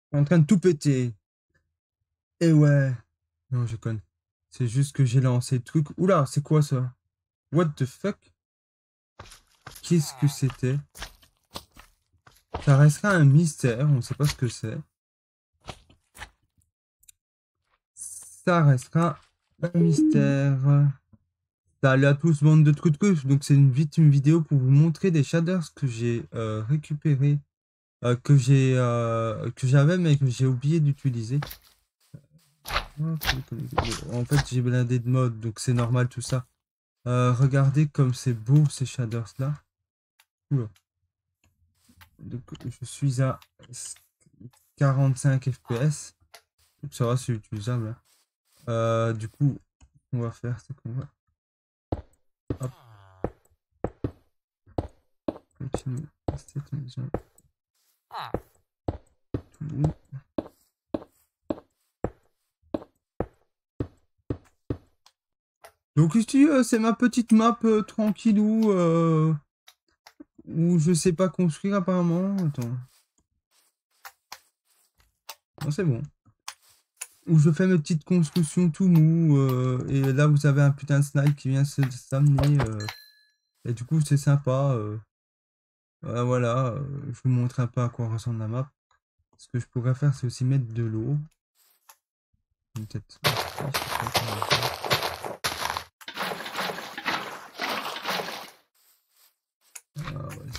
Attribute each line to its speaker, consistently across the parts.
Speaker 1: En train de tout péter. Et ouais. Non, je conne. C'est juste que j'ai lancé le truc. Oula, c'est quoi ça? What the fuck? Qu'est-ce que c'était? Ça restera un mystère, on ne sait pas ce que c'est. Ça restera un mystère. Salut à tous, bande de trucs de donc c'est vite une vidéo pour vous montrer des shaders que j'ai récupérés, que j'avais mais que j'ai oublié d'utiliser. En fait, j'ai blindé de mode, donc c'est normal tout ça. Regardez comme c'est beau ces shaders là. Oula. Donc, je suis à 45 fps. Donc ça va, c'est utilisable, hein. Du coup, ce qu'on va faire, c'est qu'on va hop, continuer cette maison. Tout bon. Donc ici, c'est ma petite map tranquillou où je sais pas construire apparemment. Attends. Non, c'est bon. Où je fais mes petites constructions tout mou. Et là, vous avez un putain de snipe qui vient s'amener. Et du coup, c'est sympa. Voilà, je vous montre un peu à quoi ressemble la map. Ce que je pourrais faire, c'est aussi mettre de l'eau. Peut-être. Ah ouais,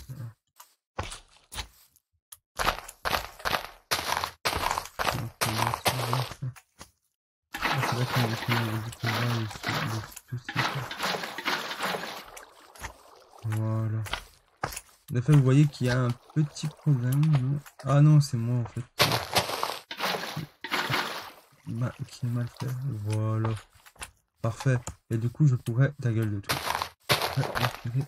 Speaker 1: voilà. En fait, vous voyez qu'il y a un petit problème. Non, ah non, c'est moi en fait qui est mal fait. Voilà. Parfait. Et du coup, je pourrais... Ta gueule de tout. Ici.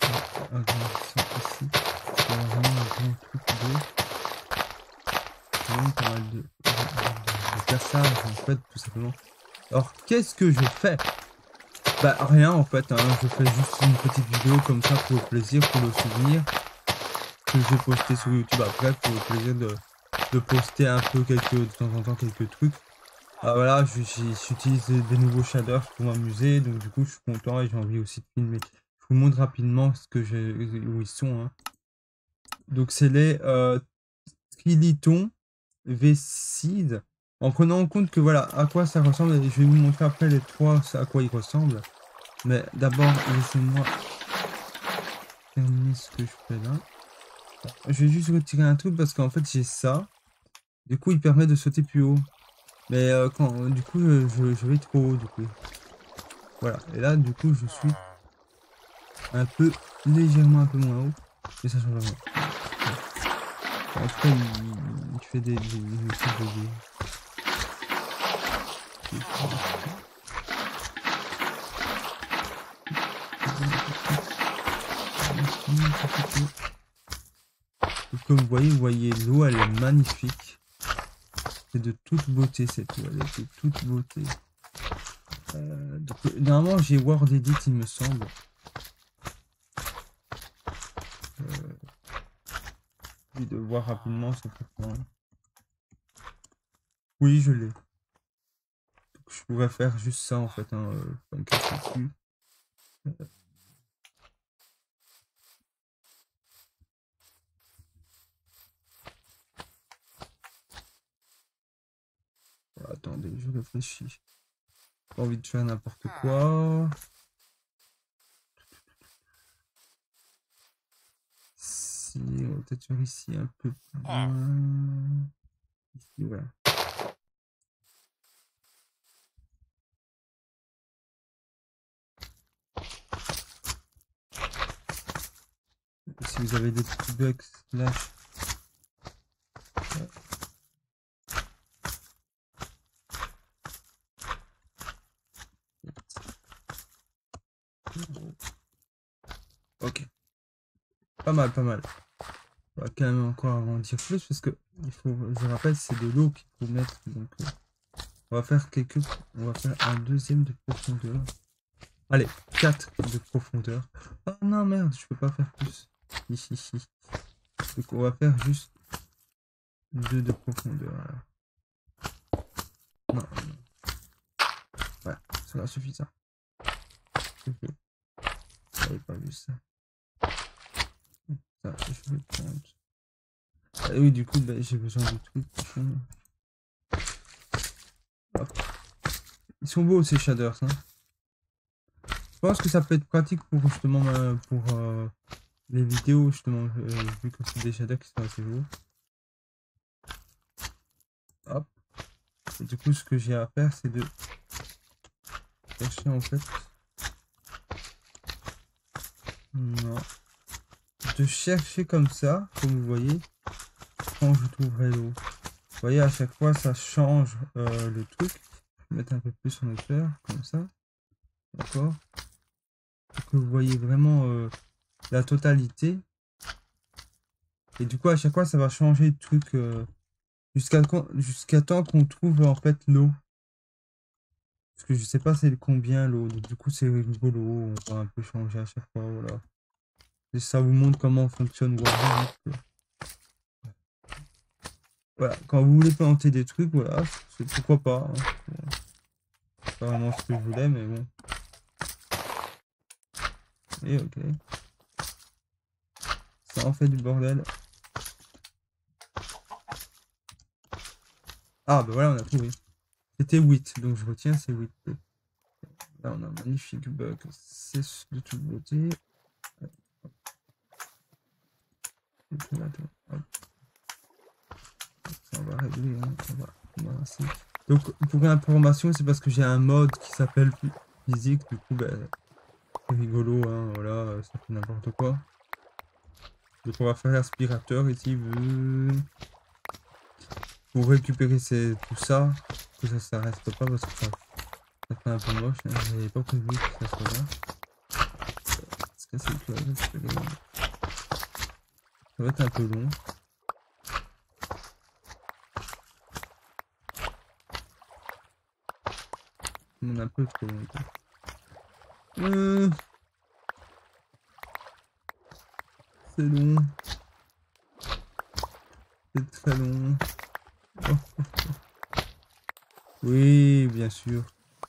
Speaker 1: C'est vraiment un grand truc d'eau. Vraiment pas mal de cassage en fait, tout simplement. Alors, qu'est-ce que je fais? Bah, rien en fait, hein. Je fais juste une petite vidéo comme ça pour le plaisir, pour le souvenir. Que je vais poster sur YouTube après pour le plaisir de poster un peu de temps en temps quelques trucs. Ah voilà, j'utilise des nouveaux shaders pour m'amuser, donc du coup je suis content et j'ai envie aussi de filmer. Je vous montre rapidement ce que j'ai, où ils sont, hein. Donc c'est les Trilitons V-Seed. En prenant en compte que voilà à quoi ça ressemble, et je vais vous montrer après les trois à quoi ils ressemblent. Mais d'abord, laissez-moi terminer ce que je fais là. Je vais juste retirer un truc parce qu'en fait j'ai ça. Du coup il permet de sauter plus haut. Mais quand du coup je vais trop haut du coup. Voilà. Et là du coup je suis un peu légèrement un peu moins haut. Mais ça change rien. En tout cas il fait des comme vous voyez l'eau elle est magnifique. C'est de toute beauté cette eau, elle est de toute beauté. Donc, normalement j'ai Word Edit il me semble. De voir rapidement ce que oui je l'ai. Je pourrais faire juste ça en fait, hein, pas me casser dessus. Attendez, je réfléchis. Pas envie de faire n'importe quoi. Si, on va peut-être faire ici un peu plus loin. Ici, voilà. Si vous avez des petits bugs, là. Ok. Pas mal, pas mal. On va quand même encore agrandir plus parce que il faut, je rappelle, c'est de l'eau qu'il faut mettre. Donc, on va faire on va faire un deuxième de profondeur. Allez, 4 de profondeur. Oh non, merde, je peux pas faire plus. Ici. Donc, on va faire juste 2 de profondeur. Non. Ouais, cela suffit ça. Ok. J'avais pas vu ça. Ça, je vais prendre. Ah oui, du coup, bah, j'ai besoin de trucs. Hop. Ils sont beaux ces shaders. Hein. Je pense que ça peut être pratique pour justement pour les vidéos, justement, vu que c'est des shaders qui sont assez beaux. Hop. Et du coup, ce que j'ai à faire, c'est de chercher en fait. Non. De chercher comme ça, comme vous voyez, quand je trouverai l'eau. Vous voyez, à chaque fois, ça change le truc. Je vais mettre un peu plus en hauteur, comme ça. D'accord. Pour que vous voyez vraiment la totalité. Et du coup, à chaque fois, ça va changer de truc jusqu'à temps qu'on trouve en fait l'eau. Parce que je sais pas c'est combien l'eau. Du coup, c'est rigolo. On va un peu changer à chaque fois. Voilà. Et ça vous montre comment fonctionne Warhammer. Voilà. Quand vous voulez planter des trucs, voilà. Pourquoi pas. Hein. C'est pas vraiment ce que je voulais, mais bon. Et ok. Ça en fait du bordel. Ah, bah voilà, on a trouvé. C'était 8, donc je retiens, c'est 8. Là, on a un magnifique bug. C'est de toute beauté. Ça, on va régler. Hein. On va essayer. Donc, pour information, c'est parce que j'ai un mode qui s'appelle physique. Du coup, ben, c'est rigolo. Hein, voilà, ça fait n'importe quoi. Donc, on va faire l'aspirateur ici. Pour récupérer tout ça, que ça reste pas parce que ça fait un peu moche. Hein. J'avais pas prévu que ça soit là. Parce que ça va être un peu long. On a un peu trop long. C'est long. C'est très long. Oh. Oui, bien sûr.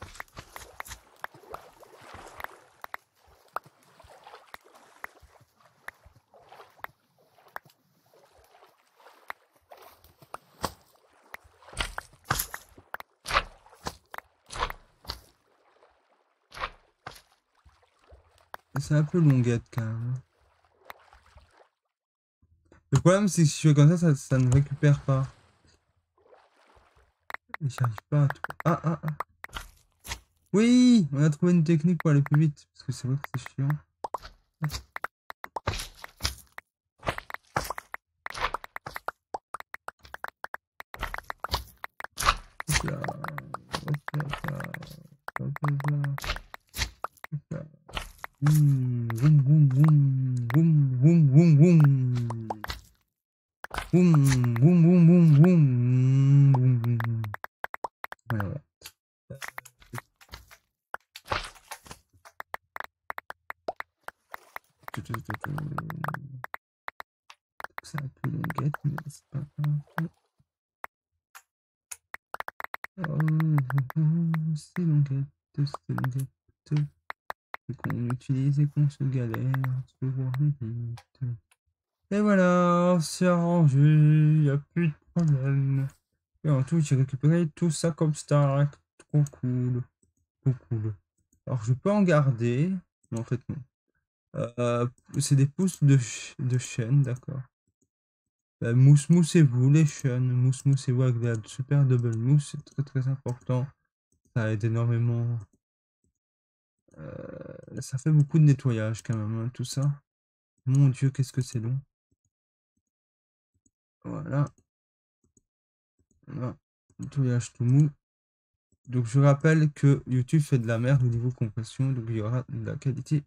Speaker 1: C'est un peu longuette quand même. Le problème c'est que si je fais comme ça ne récupère pas. Et j'arrive pas à tout. Ah. Oui, on a trouvé une technique pour aller plus vite. Parce que c'est vrai que c'est chiant. Hop là. Hop là. Boum, boum, boum, boum, boum, boum, boum, boum. Boum, boum, boum, boum, boum, boum, boum. Voilà. C'est un peu longuette, mais c'est pas grave. C'est longuette, c'est longuette. C'est qu'on utilise et qu'on se galère, se voir vite. Et voilà, c'est arrangé, y a plus de problème. Et en tout, j'ai récupéré tout ça comme Stark. Trop cool. Trop cool. Alors, je peux en garder, mais en fait, non. C'est des pousses de chêne, d'accord. Moussez-vous les chênes, moussez-vous avec de la super double mousse, c'est très important. Ça aide énormément. Ça fait beaucoup de nettoyage quand même, hein, tout ça. Mon Dieu, qu'est-ce que c'est long. Voilà. Voilà. Nettoyage tout mou. Donc je rappelle que YouTube fait de la merde au niveau compression, donc il y aura de la qualité.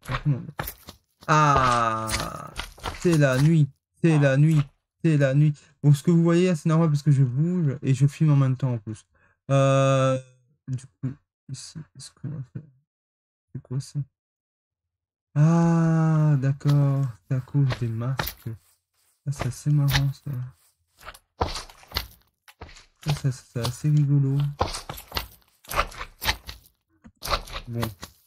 Speaker 1: Ah, c'est la nuit, c'est la nuit, c'est la nuit. Bon, ce que vous voyez, c'est normal parce que je bouge et je filme en même temps en plus. Du coup, ici, ce qu'on va faire, c'est quoi ça? Ah, d'accord, c'est à cause des masques. Ah, c'est assez marrant ça. Ça c'est assez rigolo. Bon.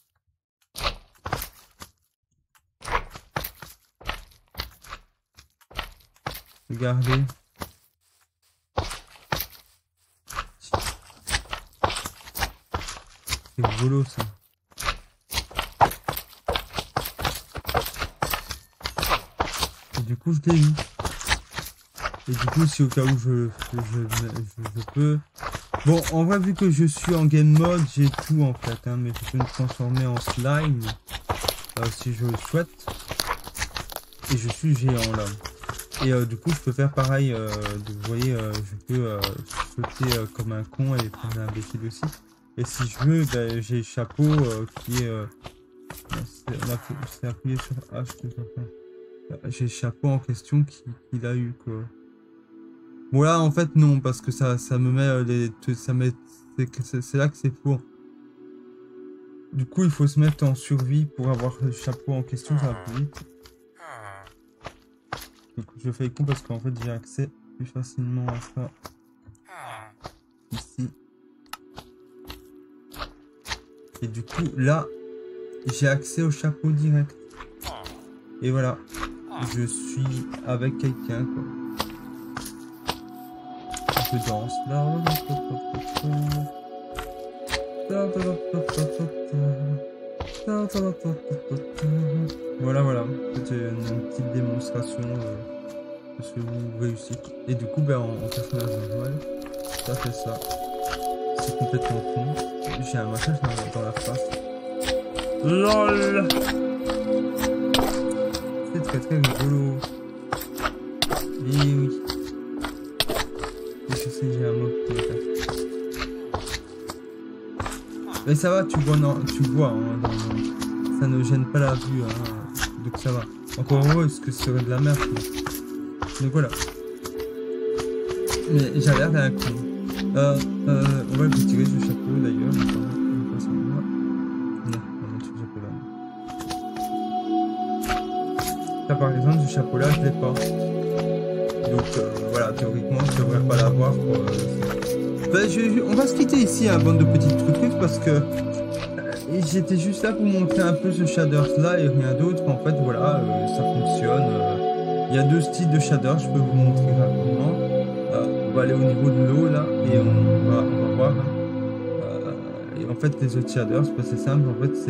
Speaker 1: Regardez. C'est rigolo ça. Et du coup, je l'ai eu. Et du coup, si au cas où je peux... Bon, en vrai, vu que je suis en game mode, j'ai tout en fait, hein, mais je peux me transformer en slime si je le souhaite. Et je suis géant là. Et du coup, je peux faire pareil. Vous voyez, je peux sauter comme un con et prendre un imbécile aussi. Et si je veux, ben, j'ai le chapeau qui est... c'est appuyé sur H. J'ai le chapeau en question qu'il a eu, quoi. Bon là, en fait, non, parce que ça me met c'est là que c'est faux. Du coup, il faut se mettre en survie pour avoir le chapeau en question, ça va plus vite. Donc, je fais con parce qu'en fait, j'ai accès plus facilement à ça. Ici. Et du coup, là, j'ai accès au chapeau direct. Et voilà. Je suis avec quelqu'un, quoi. Je danse là. Voilà, voilà. C'est une petite démonstration de ce que vous réussissez. Et du coup, ben, en personnage normal, ça fait ça. C'est complètement con. J'ai un machin dans la face. LOL. C'est très très rigolo. Et oui. Et je sais, j'ai un mot pour le faire. Mais ça va, tu vois, non, tu vois, hein, ça ne gêne pas la vue, hein, donc ça va. Encore heureux, est-ce que ce serait de la merde, donc voilà. Mais j'ai l'air d'un con. On va le retirer ce chapeau d'ailleurs. Non, on va ce chapeau là. Là par exemple, ce chapeau là, je l'ai pas. Donc voilà, théoriquement, je devrais pas l'avoir. On va se quitter ici, hein, bande de petites trucs, parce que j'étais juste là pour montrer un peu ce shaders là et rien d'autre. En fait, voilà, ça fonctionne. Il y a deux styles de shaders, je peux vous montrer rapidement. On va aller au niveau de l'eau là et on va voir. Et en fait, les autres shaders, c'est simple. En fait,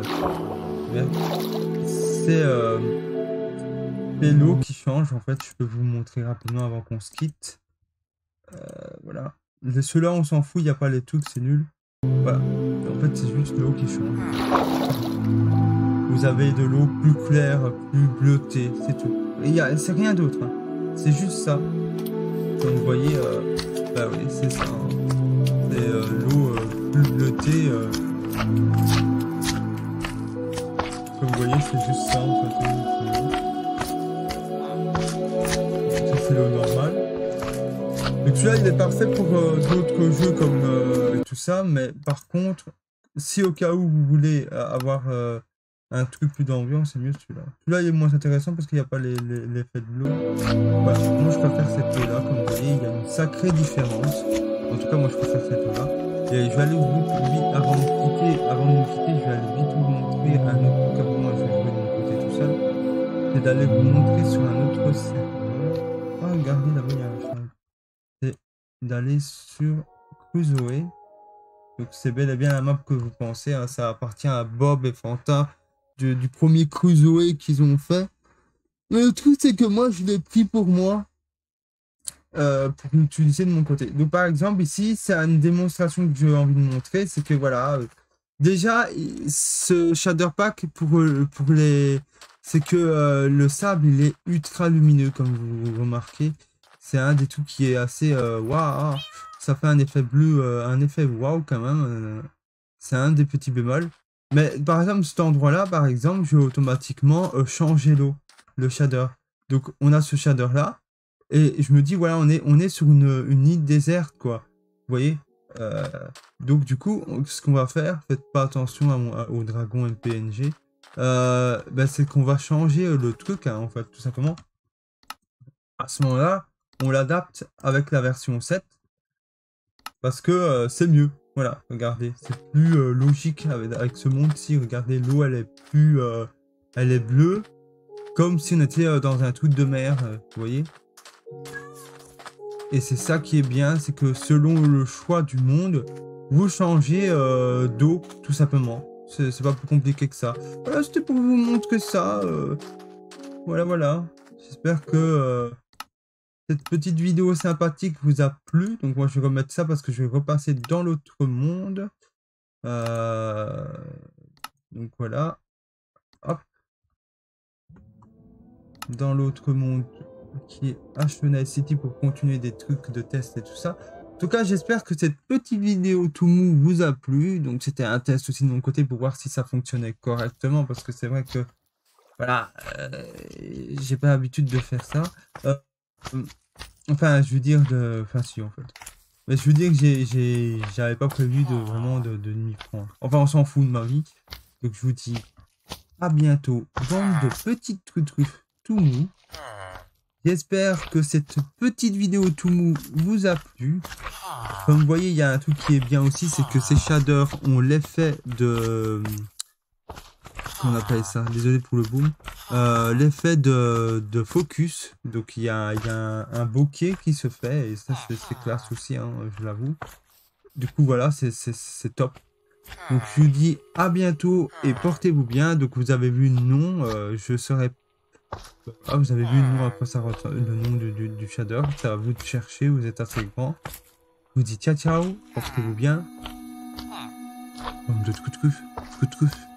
Speaker 1: c'est l'eau qui change. En fait, je peux vous montrer rapidement avant qu'on se quitte. Voilà. Ceux-là, on s'en fout, il n'y a pas les trucs, c'est nul. Voilà. En fait, c'est juste l'eau qui change. Vous avez de l'eau plus claire, plus bleutée, c'est tout. C'est rien d'autre. Hein. C'est juste ça. Comme vous voyez, bah oui, c'est ça. Hein. C'est l'eau plus bleutée. Comme vous voyez, c'est juste ça en fait. Ça, c'est l'eau normale. Donc celui-là, il est parfait pour d'autres jeux comme tout ça, mais par contre, si au cas où vous voulez avoir un truc plus d'ambiance, c'est mieux celui-là. Celui-là, il est moins intéressant parce qu'il n'y a pas l'effet de l'eau. Voilà, moi je préfère cette eau-là, comme vous voyez, il y a une sacrée différence. En tout cas, moi je préfère cette eau-là. Et je vais aller vite, avant de nous quitter, je vais aller vite vous montrer un autre, comme moi je vais jouer de mon côté tout seul. C'est d'aller vous montrer sur un autre serveur. Oh, regardez là-bas, il y a un champ. C'est d'aller sur Crusoe. Donc c'est bel et bien la map que vous pensez, hein. Ça appartient à Bob et Fanta du premier Crusoe qu'ils ont fait. Mais le truc c'est que moi je l'ai pris pour moi pour l'utiliser de mon côté. Donc par exemple ici c'est une démonstration que j'ai envie de montrer, c'est que voilà, déjà ce shader pack pour les... C'est que le sable il est ultra lumineux comme vous remarquez. C'est un des trucs qui est assez waouh. Ça fait un effet bleu, un effet waouh quand même. C'est un des petits bémols. Mais par exemple, cet endroit-là, par exemple, je vais automatiquement changer l'eau, le shader. Donc on a ce shader là. Et je me dis, voilà, on est sur une île déserte, quoi. Vous voyez donc du coup, ce qu'on va faire, faites pas attention au dragon MPNG. Bah, c'est qu'on va changer le truc, hein, en fait, tout simplement. À ce moment-là, on l'adapte avec la version 7. Parce que c'est mieux. Voilà, regardez, c'est plus logique avec ce monde-ci. Regardez, l'eau, elle est plus... elle est bleue, comme si on était dans un truc de mer, vous voyez. Et c'est ça qui est bien, c'est que selon le choix du monde, vous changez d'eau, tout simplement. C'est pas plus compliqué que ça. Voilà, c'était pour vous montrer ça. Voilà, voilà. J'espère que cette petite vidéo sympathique vous a plu. Donc moi, je vais remettre ça parce que je vais repasser dans l'autre monde. Donc voilà. Hop. Dans l'autre monde qui est H City pour continuer des trucs de test et tout ça. En tout cas, j'espère que cette petite vidéo tout mou vous a plu. Donc, c'était un test aussi de mon côté pour voir si ça fonctionnait correctement. Parce que c'est vrai que, voilà, j'ai pas l'habitude de faire ça. Enfin, je veux dire de... Enfin, si, en fait. Mais je veux dire que j'avais pas prévu de vraiment de m'y prendre. Enfin, on s'en fout de ma vie. Donc, je vous dis à bientôt. Bande de petites truffes tout mou. J'espère que cette petite vidéo tout mou vous a plu. Comme vous voyez, il y a un truc qui est bien aussi, c'est que ces shaders ont l'effet de... Comment on appelle ça? Désolé pour le boom. L'effet de focus. Donc il y a un bokeh qui se fait, et ça c'est classe aussi, hein, je l'avoue. Du coup voilà, c'est top. Donc je vous dis à bientôt et portez-vous bien. Donc vous avez vu le nom, je serai... Ah, vous avez vu le nom, à quoi ça ressemble, le nom du shader. Ça va vous de chercher, vous êtes assez grand. Je vous dis ciao ciao, portez-vous bien. Bande de trucs.